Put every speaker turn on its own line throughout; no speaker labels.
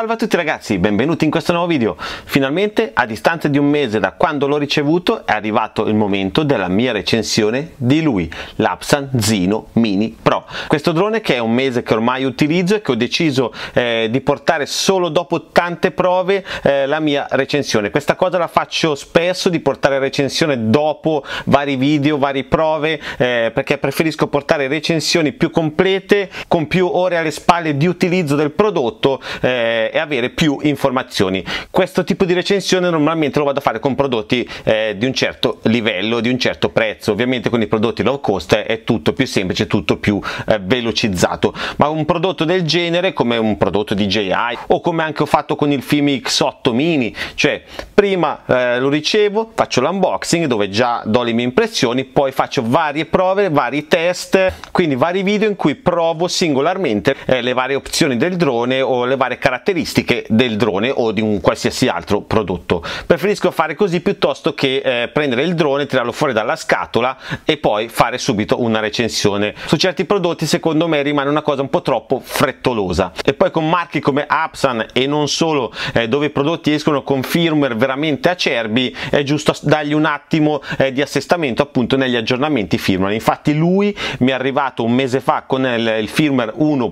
Salve a tutti ragazzi, benvenuti in questo nuovo video. Finalmente, a distanza di un mese da quando l'ho ricevuto, è arrivato il momento della mia recensione di lui, l'Apsan Zino Mini Pro. Questo drone che è un mese che ormai utilizzo e che ho deciso di portare solo dopo tante prove la mia recensione. Questa cosa la faccio spesso, di portare recensione dopo vari video, varie prove, perché preferisco portare recensioni più complete, con più ore alle spalle di utilizzo del prodotto e avere più informazioni. Questo tipo di recensione normalmente lo vado a fare con prodotti di un certo livello, di un certo prezzo. Ovviamente con i prodotti low cost è tutto più semplice, tutto più velocizzato, ma un prodotto del genere, come un prodotto DJI o come anche ho fatto con il Fimi X8 Mini, cioè prima lo ricevo, faccio l'unboxing dove già do le mie impressioni, poi faccio varie prove, vari test, quindi vari video in cui provo singolarmente le varie opzioni del drone o le varie caratteristiche del drone o di un qualsiasi altro prodotto. Preferisco fare così piuttosto che prendere il drone, tirarlo fuori dalla scatola e poi fare subito una recensione. Su certi prodotti secondo me rimane una cosa un po' troppo frettolosa, e poi con marchi come Apsan e non solo, dove i prodotti escono con firmware veramente acerbi, è giusto dargli un attimo di assestamento appunto negli aggiornamenti firmware. Infatti lui mi è arrivato un mese fa con il firmware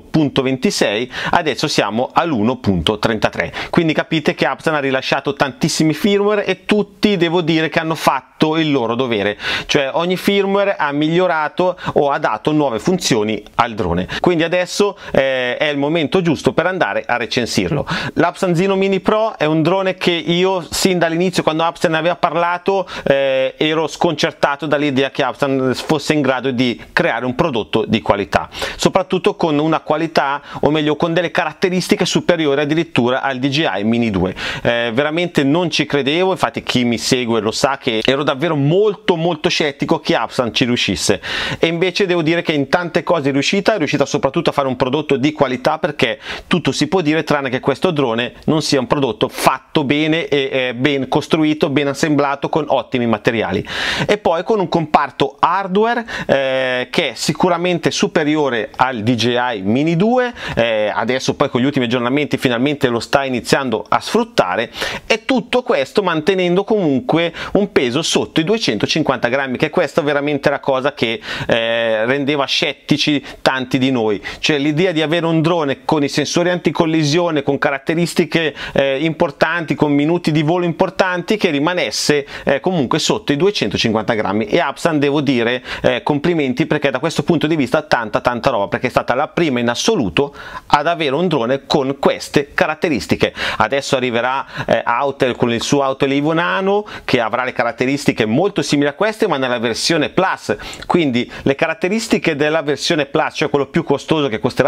1.26, adesso siamo all'1.33, quindi capite che Apsan ha rilasciato tantissimi firmware e tutti devo dire che hanno fatto il loro dovere, cioè ogni firmware ha migliorato o ha dato nuove funzioni al drone, quindi adesso è il momento giusto per andare a recensirlo. L'Apsan Zino Mini Pro è un drone che io sin dall'inizio, quando Apsan ne aveva parlato, ero sconcertato dall'idea che Apsan fosse in grado di creare un prodotto di qualità, soprattutto con una qualità, o meglio con delle caratteristiche superiori addirittura al DJI Mini 2. Veramente non ci credevo, infatti chi mi segue lo sa che ero davvero molto scettico che Apsan ci riuscisse, e invece devo dire che in tante cose è riuscita soprattutto a fare un prodotto di qualità, perché tutto si può dire tranne che questo drone non sia un prodotto fatto bene e ben costruito, ben assemblato, con ottimi materiali, e poi con un comparto hardware che è sicuramente superiore al DJI Mini 2, adesso poi con gli ultimi aggiornamenti finalmente lo sta iniziando a sfruttare, e tutto questo mantenendo comunque un peso sotto i 250 grammi, che questa è veramente la cosa che rendeva scettici tanti di noi, cioè l'idea di avere un drone con i sensori anticollisione, con caratteristiche importanti, con minuti di volo importanti, che rimanesse comunque sotto i 250 grammi. E Apsan, devo dire complimenti, perché da questo punto di vista tanta roba, perché è stata la prima in assoluto ad avere un drone con queste caratteristiche. Adesso arriverà Autel con il suo Autel Evo Nano, che avrà le caratteristiche molto simili a queste ma nella versione Plus, quindi le caratteristiche della versione Plus, cioè quello più costoso che costerà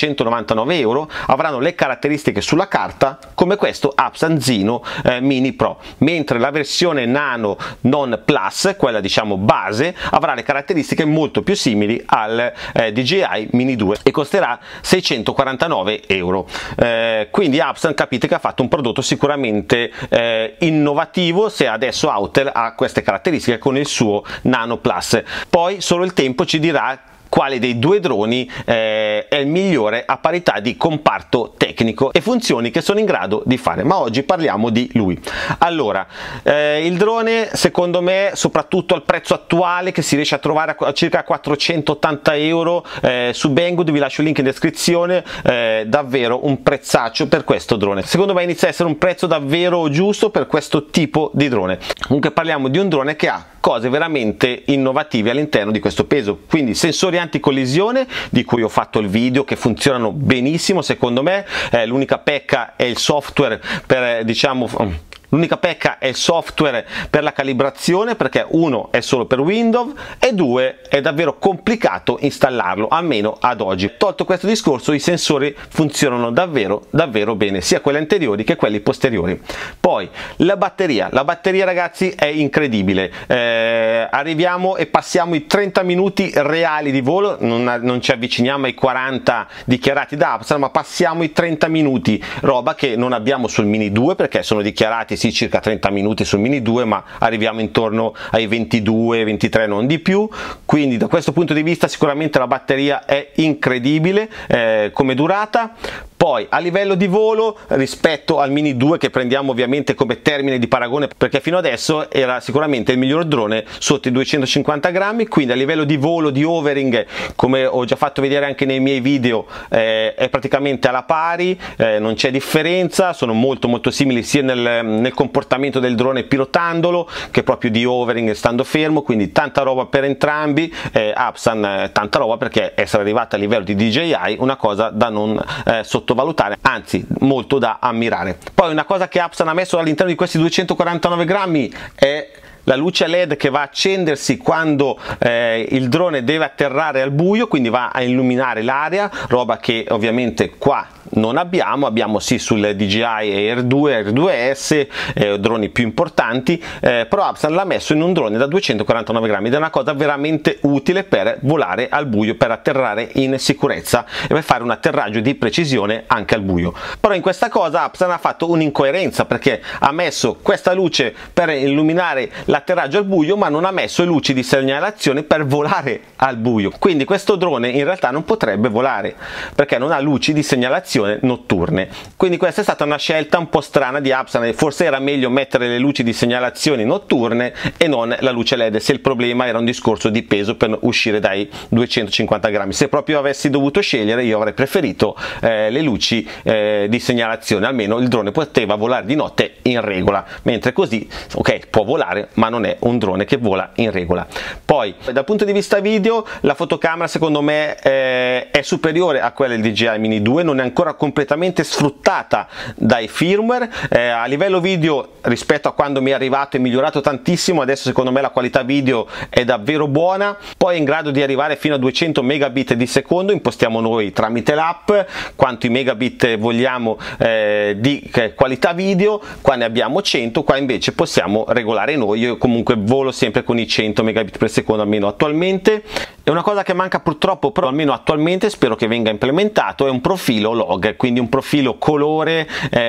799 euro, avranno le caratteristiche sulla carta come questo Apsan Zino Mini Pro, mentre la versione Nano non Plus, quella diciamo base, avrà le caratteristiche molto più simili al DJI Mini 2 e costerà 649 euro. Quindi Apsan, capite che ha fatto un prodotto sicuramente innovativo, se adesso Autel ha queste caratteristiche con il suo Nano Plus. Poi solo il tempo ci dirà quale dei due droni è il migliore a parità di comparto tecnico e funzioni che sono in grado di fare, ma oggi parliamo di lui. Allora, il drone secondo me, soprattutto al prezzo attuale che si riesce a trovare a circa 480 euro su Banggood, vi lascio il link in descrizione, davvero un prezzaccio per questo drone. Secondo me inizia a essere un prezzo davvero giusto per questo tipo di drone. Comunque parliamo di un drone che ha cose veramente innovative all'interno di questo peso, quindi sensori anticollisione di cui ho fatto il video, che funzionano benissimo secondo me. L'unica pecca è il software per, diciamo, l'unica pecca è il software per la calibrazione, perché uno è solo per Windows e due è davvero complicato installarlo, almeno ad oggi. Tolto questo discorso, i sensori funzionano davvero bene, sia quelli anteriori che quelli posteriori. Poi la batteria ragazzi è incredibile, arriviamo e passiamo i 30 minuti reali di volo, non ci avviciniamo ai 40 dichiarati da Apsan, ma passiamo i 30 minuti, roba che non abbiamo sul Mini 2, perché sono dichiarati sì circa 30 minuti sul Mini 2, ma arriviamo intorno ai 22-23, non di più. Quindi da questo punto di vista sicuramente la batteria è incredibile come durata. Poi a livello di volo rispetto al Mini 2, che prendiamo ovviamente come termine di paragone perché fino adesso era sicuramente il miglior drone sotto i 250 grammi, quindi a livello di volo, di overing, come ho già fatto vedere anche nei miei video, è praticamente alla pari, non c'è differenza, sono molto simili sia nel comportamento del drone pilotandolo che proprio di overing stando fermo, quindi tanta roba per entrambi. Upsun tanta roba, perché essere arrivata a livello di DJI una cosa da non sottovalutare, anzi molto da ammirare. Poi una cosa che Upsun ha messo all'interno di questi 249 grammi è la luce LED che va a accendersi quando il drone deve atterrare al buio, quindi va a illuminare l'area, roba che ovviamente qua non abbiamo sì sul DJI Air 2, Air 2S, droni più importanti, però Upsun l'ha messo in un drone da 249 grammi ed è una cosa veramente utile per volare al buio, per atterrare in sicurezza e per fare un atterraggio di precisione anche al buio. Però in questa cosa Upsun ha fatto un'incoerenza, perché ha messo questa luce per illuminare l'atterraggio al buio ma non ha messo le luci di segnalazione per volare al buio, quindi questo drone in realtà non potrebbe volare perché non ha luci di segnalazione notturne. Quindi questa è stata una scelta un po' strana di Upsun, forse era meglio mettere le luci di segnalazione notturne e non la luce LED, se il problema era un discorso di peso per uscire dai 250 grammi. Se proprio avessi dovuto scegliere, io avrei preferito le luci di segnalazione, almeno il drone poteva volare di notte in regola, mentre così ok, può volare ma non è un drone che vola in regola. Poi dal punto di vista video la fotocamera secondo me è superiore a quella del DJI Mini 2, non è ancora completamente sfruttata dai firmware. A livello video rispetto a quando mi è arrivato è migliorato tantissimo, adesso secondo me la qualità video è davvero buona, poi è in grado di arrivare fino a 200 megabit di secondo, impostiamo noi tramite l'app quanti megabit vogliamo di qualità video, qua ne abbiamo 100, qua invece possiamo regolare noi, io comunque volo sempre con i 100 megabit per secondo almeno attualmente. E una cosa che manca purtroppo, però almeno attualmente spero che venga implementato, è un profilo log, quindi un profilo colore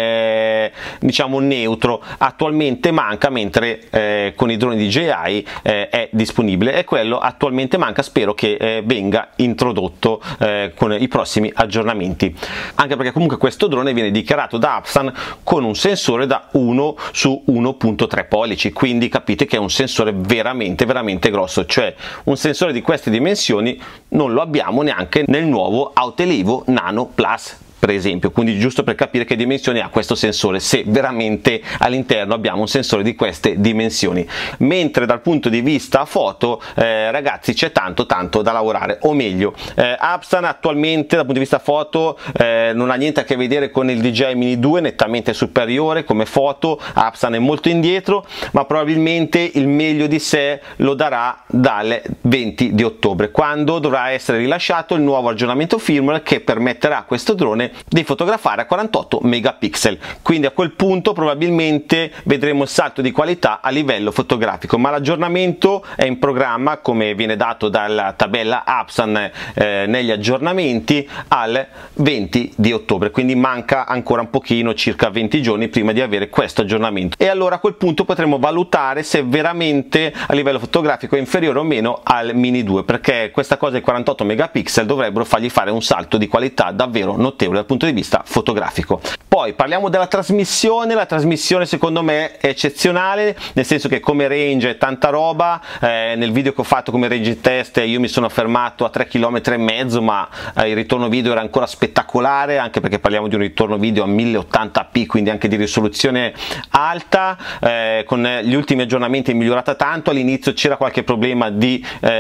diciamo neutro. Attualmente manca, mentre con i droni DJI è disponibile, e quello attualmente manca, spero che venga introdotto con i prossimi aggiornamenti, anche perché comunque questo drone viene dichiarato da Upsun con un sensore da 1 su 1.3 pollici, quindi capite che è un sensore veramente grosso, cioè un sensore di queste dimensioni non lo abbiamo neanche nel nuovo Autelevo Nano Plus, per esempio, quindi giusto per capire che dimensioni ha questo sensore, se veramente all'interno abbiamo un sensore di queste dimensioni. Mentre dal punto di vista foto ragazzi c'è tanto da lavorare, o meglio Upsun attualmente dal punto di vista foto non ha niente a che vedere con il DJI Mini 2, nettamente superiore come foto. Upsun è molto indietro, ma probabilmente il meglio di sé lo darà dal 20 di ottobre, quando dovrà essere rilasciato il nuovo aggiornamento firmware che permetterà a questo drone di fotografare a 48 megapixel, quindi a quel punto probabilmente vedremo il salto di qualità a livello fotografico, ma l'aggiornamento è in programma, come viene dato dalla tabella Upsun negli aggiornamenti, al 20 di ottobre, quindi manca ancora un pochino, circa 20 giorni prima di avere questo aggiornamento, e allora a quel punto potremo valutare se veramente a livello fotografico è inferiore o meno al Mini 2, perché questa cosa, i 48 megapixel, dovrebbero fargli fare un salto di qualità davvero notevole dal punto di vista fotografico. Poi parliamo della trasmissione. La trasmissione secondo me è eccezionale, nel senso che come range è tanta roba. Nel video che ho fatto come range test io mi sono fermato a 3,5 km, ma il ritorno video era ancora spettacolare, anche perché parliamo di un ritorno video a 1080p, quindi anche di risoluzione alta. Con gli ultimi aggiornamenti è migliorata tanto, all'inizio c'era qualche problema di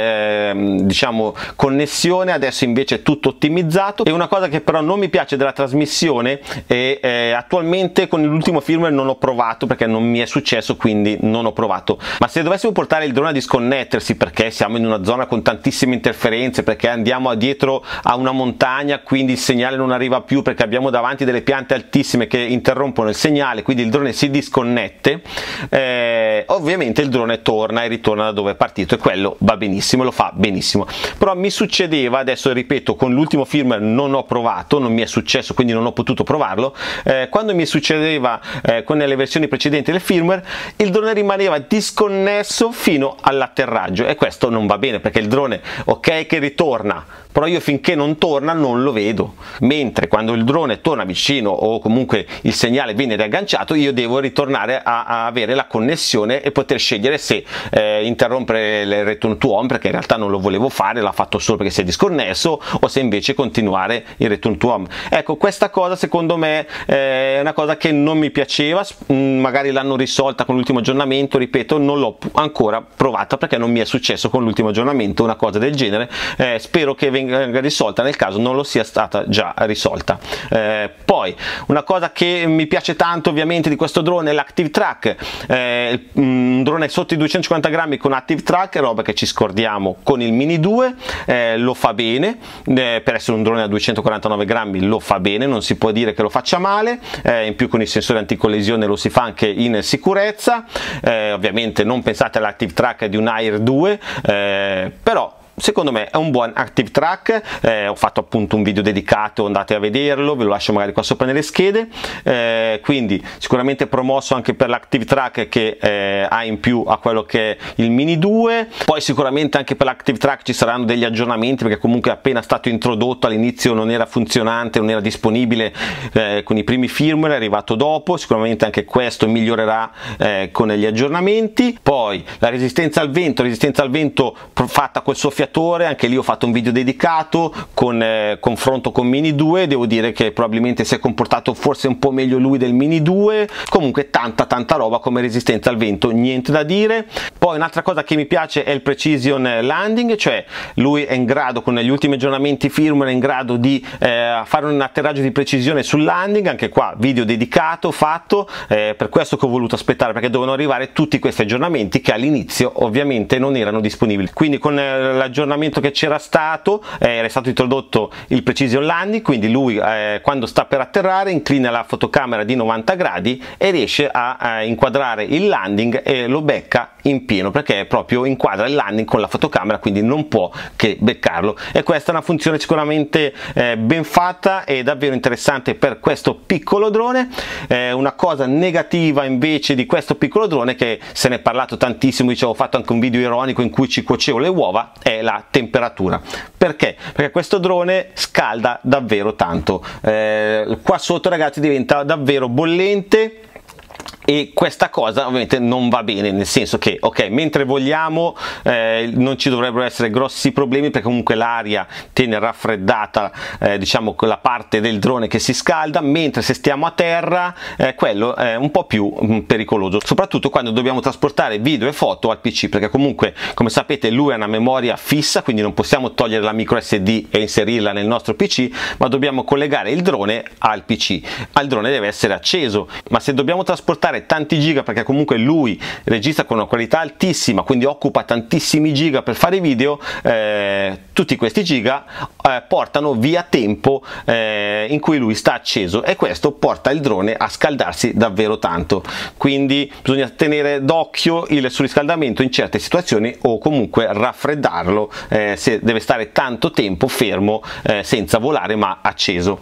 diciamo connessione, adesso invece è tutto ottimizzato. E una cosa che però non mi piace della trasmissione e attualmente con l'ultimo firmware non ho provato, perché non mi è successo, quindi non ho provato, ma se dovessimo portare il drone a disconnettersi perché siamo in una zona con tantissime interferenze, perché andiamo dietro a una montagna, quindi il segnale non arriva più, perché abbiamo davanti delle piante altissime che interrompono il segnale, quindi il drone si disconnette, ovviamente il drone torna e ritorna da dove è partito, e quello va benissimo, lo fa benissimo. Però mi succedeva, adesso ripeto, con l'ultimo firmware non ho provato, non mi è successo, quindi non ho potuto provarlo, quando mi succedeva con le versioni precedenti del firmware, il drone rimaneva disconnesso fino all'atterraggio, e questo non va bene, perché il drone ok che ritorna, però io finché non torna non lo vedo, mentre quando il drone torna vicino o comunque il segnale viene riagganciato, io devo ritornare a avere la connessione e poter scegliere se interrompere il return to home, perché in realtà non lo volevo fare, l'ha fatto solo perché si è disconnesso, o se invece continuare il return to home. Ecco, questa cosa secondo me è una cosa che non mi piaceva, magari l'hanno risolta con l'ultimo aggiornamento, ripeto, non l'ho ancora provata perché non mi è successo con l'ultimo aggiornamento una cosa del genere, spero che venga risolta nel caso non lo sia stata già risolta. Poi una cosa che mi piace tanto ovviamente di questo drone è l'Active Track, un drone sotto i 250 grammi con Active Track, roba che ci scordiamo con il Mini 2, lo fa bene, per essere un drone a 249 grammi lo fa bene, non si può dire che lo faccia male, in più con i sensori anticollisione lo si fa anche in sicurezza, ovviamente non pensate all'Active Track di un Air 2, però secondo me è un buon Active Track, ho fatto appunto un video dedicato, andate a vederlo, ve lo lascio magari qua sopra nelle schede, quindi sicuramente promosso anche per l'Active Track che ha in più a quello che è il Mini 2, poi sicuramente anche per l'Active Track ci saranno degli aggiornamenti, perché comunque è appena stato introdotto, all'inizio non era funzionante, non era disponibile con i primi firmware, è arrivato dopo, sicuramente anche questo migliorerà con gli aggiornamenti. Poi la resistenza al vento fatta col soffiatore, anche lì ho fatto un video dedicato con confronto con Mini 2, devo dire che probabilmente si è comportato forse un po' meglio lui del Mini 2, comunque tanta roba come resistenza al vento, niente da dire. Poi un'altra cosa che mi piace è il Precision Landing, cioè lui è in grado, con gli ultimi aggiornamenti firmware, è in grado di fare un atterraggio di precisione sul landing, anche qua video dedicato fatto, per questo che ho voluto aspettare, perché dovevano arrivare tutti questi aggiornamenti che all'inizio ovviamente non erano disponibili. Quindi con l'aggiornamento che c'era stato era stato introdotto il Precision Landing, quindi lui quando sta per atterrare inclina la fotocamera di 90 gradi e riesce a inquadrare il landing e lo becca in pieno, perché proprio inquadra il landing con la fotocamera, quindi non può che beccarlo, e questa è una funzione sicuramente ben fatta e davvero interessante per questo piccolo drone. Una cosa negativa invece di questo piccolo drone, che se ne è parlato tantissimo, dicevo, ho fatto anche un video ironico in cui ci cuocevo le uova, è la temperatura. Perché? Perché questo drone scalda davvero tanto, qua sotto ragazzi diventa davvero bollente, e questa cosa ovviamente non va bene, nel senso che ok, mentre vogliamo non ci dovrebbero essere grossi problemi, perché comunque l'aria tiene raffreddata diciamo quella parte del drone che si scalda, mentre se stiamo a terra quello è un po' più pericoloso, soprattutto quando dobbiamo trasportare video e foto al PC, perché comunque come sapete lui ha una memoria fissa, quindi non possiamo togliere la micro SD e inserirla nel nostro PC, ma dobbiamo collegare il drone al PC. Il drone deve essere acceso, ma se dobbiamo trasportare tanti giga, perché comunque lui registra con una qualità altissima, quindi occupa tantissimi giga per fare i video, tutti questi giga portano via tempo in cui lui sta acceso, e questo porta il drone a scaldarsi davvero tanto, quindi bisogna tenere d'occhio il surriscaldamento in certe situazioni, o comunque raffreddarlo se deve stare tanto tempo fermo senza volare ma acceso.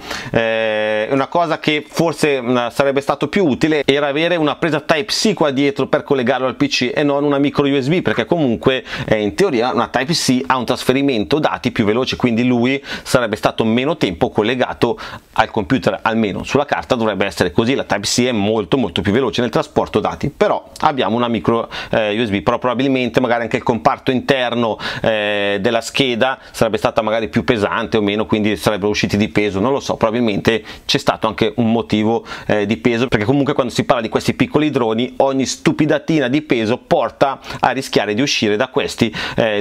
Una cosa che forse sarebbe stato più utile era avere una presa Type-C qua dietro per collegarlo al PC e non una micro USB, perché comunque in teoria una Type-C ha un trasferimento dati più veloce, quindi lui sarebbe stato meno tempo collegato al computer, almeno sulla carta dovrebbe essere così. La Type-C è molto più veloce nel trasporto dati, però abbiamo una micro USB, però probabilmente magari anche il comparto interno della scheda sarebbe stata magari più pesante o meno, quindi sarebbero usciti di peso, non lo so, probabilmente c'è stato anche un motivo di peso, perché comunque quando si parla di questi piccoli droni ogni stupidatina di peso porta a rischiare di uscire da questi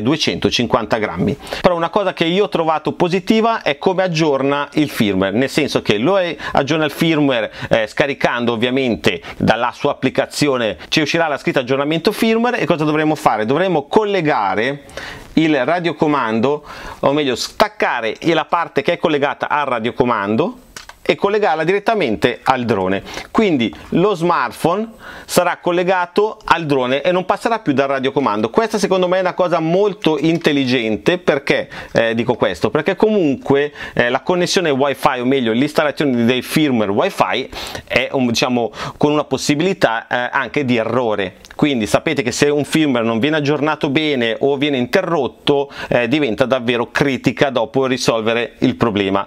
250 grammi. Però una cosa che io ho trovato positiva è come aggiorna il firmware, nel senso che lui aggiorna il firmware scaricando ovviamente dalla sua applicazione, ci uscirà la scritta aggiornamento firmware, e cosa dovremo fare? Dovremo collegare il radiocomando, o meglio staccare la parte che è collegata al radiocomando, e collegarla direttamente al drone. Quindi lo smartphone sarà collegato al drone e non passerà più dal radiocomando. Questa secondo me è una cosa molto intelligente. Perché dico questo? Perché comunque la connessione wifi, o meglio l'installazione dei firmware wifi è diciamo con una possibilità anche di errore. Quindi sapete che se un firmware non viene aggiornato bene o viene interrotto diventa davvero critica dopo risolvere il problema.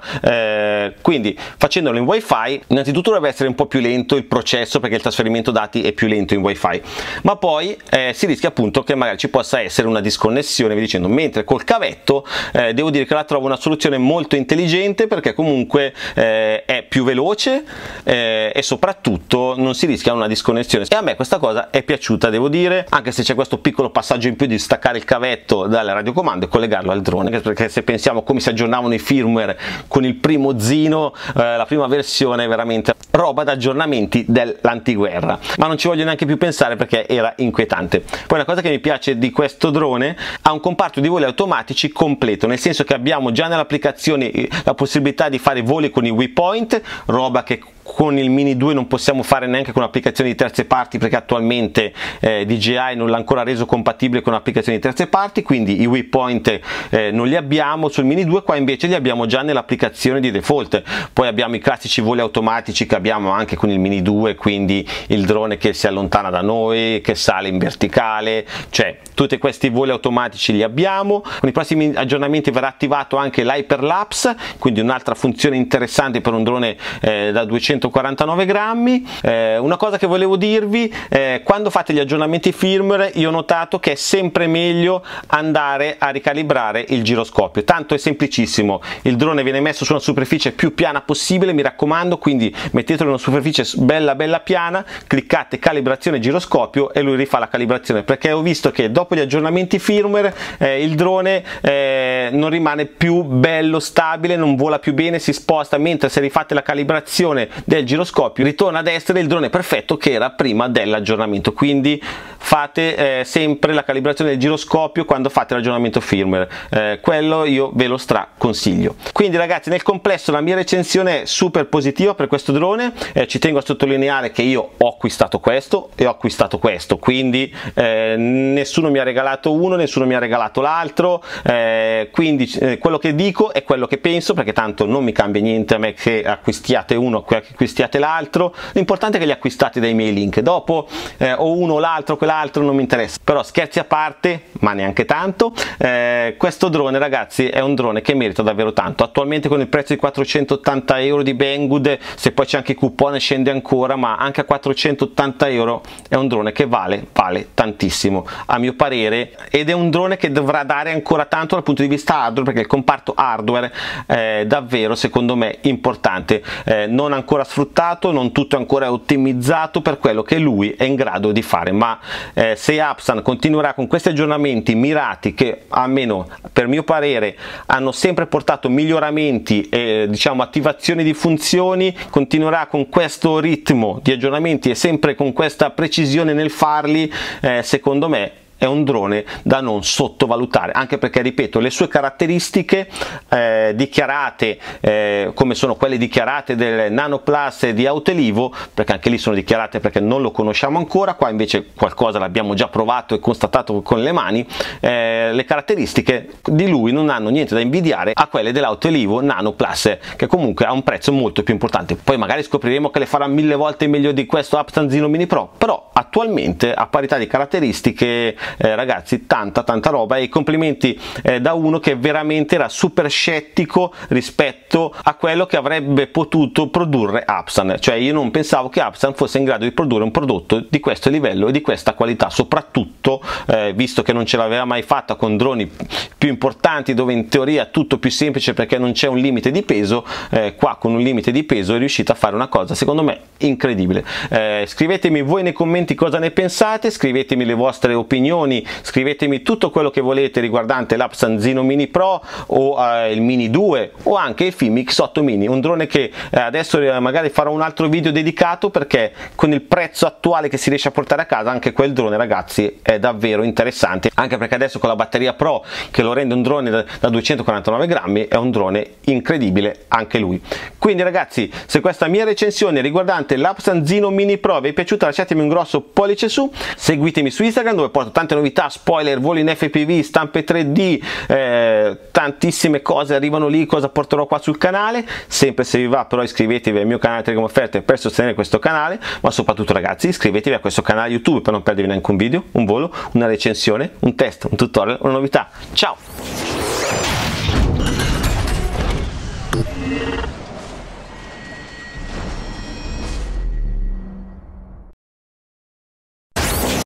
Quindi facendolo in wifi innanzitutto dovrebbe essere un po' più lento il processo, perché il trasferimento dati è più lento in wifi, ma poi si rischia appunto che magari ci possa essere una disconnessione, vi dicendo, mentre col cavetto devo dire che la trovo una soluzione molto intelligente, perché comunque è più veloce e soprattutto non si rischia una disconnessione, e a me questa cosa è piaciuta, devo dire, anche se c'è questo piccolo passaggio in più di staccare il cavetto dal radiocomando e collegarlo al drone, perché se pensiamo come si aggiornavano i firmware con il primo Zino, la prima versione è veramente roba da aggiornamenti dell'antiguerra, ma non ci voglio neanche più pensare perché era inquietante. Poi una cosa che mi piace di questo drone, ha un comparto di voli automatici completo, nel senso che abbiamo già nell'applicazione la possibilità di fare voli con i waypoint, roba che con il Mini 2 non possiamo fare neanche con applicazioni di terze parti, perché attualmente DJI non l'ha ancora reso compatibile con applicazioni di terze parti, quindi i waypoint non li abbiamo sul Mini 2, qua invece li abbiamo già nell'applicazione di default. Poi abbiamo i classici voli automatici che abbiamo anche con il Mini 2, quindi il drone che si allontana da noi, che sale in verticale, cioè tutti questi voli automatici li abbiamo. Con i prossimi aggiornamenti verrà attivato anche l'hyperlapse, quindi un'altra funzione interessante per un drone da 249 grammi. Una cosa che volevo dirvi, quando fate gli aggiornamenti firmware io ho notato che è sempre meglio andare a ricalibrare il giroscopio, tanto è semplicissimo, il drone viene messo su una superficie più piana possibile, mi raccomando, quindi mettetelo in una superficie bella piana, cliccate calibrazione giroscopio e lui rifà la calibrazione, perché ho visto che dopo gli aggiornamenti firmware il drone non rimane più bello stabile, non vola più bene, si sposta, mentre se rifate la calibrazione del giroscopio ritorna ad essere il drone perfetto che era prima dell'aggiornamento. Quindi fate sempre la calibrazione del giroscopio quando fate l'aggiornamento firmware, quello io ve lo straconsiglio. Quindi ragazzi, nel complesso la mia recensione è super positiva per questo drone. Ci tengo a sottolineare che io ho acquistato questo e ho acquistato questo, quindi nessuno mi ha regalato uno, nessuno mi ha regalato l'altro, quindi quello che dico è quello che penso, perché tanto non mi cambia niente a me che acquistiate uno o che acquistiate l'altro, l'importante è che li acquistate dai miei link. Dopo o uno o l'altro, quell'altro non mi interessa. Però scherzi a parte, ma neanche tanto, questo drone ragazzi è un drone che merita davvero tanto. Attualmente con il prezzo di 480 euro di Banggood, se poi c'è anche il coupon scende ancora, ma anche a 480 euro è un drone che vale tantissimo a mio parere, ed è un drone che dovrà dare ancora tanto dal punto di vista hardware, perché il comparto hardware è davvero secondo me importante, non ancora sfruttato, non tutto ancora ottimizzato per quello che lui è in grado di fare, ma se Upsun continuerà con questi aggiornamenti mirati che almeno per mio parere hanno sempre portato miglioramenti e diciamo attivazioni di funzioni, continuerà con questo ritmo di aggiornamenti e sempre con questa precisione nel farli, secondo me è un drone da non sottovalutare, anche perché ripeto le sue caratteristiche dichiarate come sono quelle dichiarate del Nano Plus e di Autelivo, perché anche lì sono dichiarate perché non lo conosciamo ancora, qua invece qualcosa l'abbiamo già provato e constatato con le mani, le caratteristiche di lui non hanno niente da invidiare a quelle dell'Autelivo Nano Plus, che comunque ha un prezzo molto più importante. Poi magari scopriremo che le farà 1000 volte meglio di questo Upsun Zino Mini Pro, però attualmente a parità di caratteristiche ragazzi tanta roba, e complimenti da uno che veramente era super scettico rispetto a quello che avrebbe potuto produrre Upsun. Cioè io non pensavo che Upsun fosse in grado di produrre un prodotto di questo livello e di questa qualità, soprattutto visto che non ce l'aveva mai fatta con droni più importanti dove in teoria è tutto più semplice perché non c'è un limite di peso, qua con un limite di peso è riuscita a fare una cosa secondo me incredibile. Scrivetemi voi nei commenti cosa ne pensate, scrivetemi le vostre opinioni, opinioni, scrivetemi tutto quello che volete riguardante l'Apsan Zino Mini Pro o il Mini 2 o anche il Fimix 8 Mini, un drone che adesso magari farò un altro video dedicato, perché con il prezzo attuale che si riesce a portare a casa anche quel drone, ragazzi, è davvero interessante, anche perché adesso con la batteria Pro che lo rende un drone da 249 grammi è un drone incredibile anche lui. Quindi ragazzi, se questa mia recensione riguardante l'Apsan Zino Mini Pro vi è piaciuta, lasciatemi un grosso pollice su, seguitemi su Instagram dove porto tante novità, spoiler, voli in FPV, stampe 3D, tantissime cose arrivano lì, cosa porterò qua sul canale. Sempre, se vi va, però iscrivetevi al mio canale Telegram Offerte per sostenere questo canale, ma soprattutto ragazzi iscrivetevi a questo canale YouTube per non perdervi neanche un video, un volo, una recensione, un test, un tutorial, una novità. Ciao!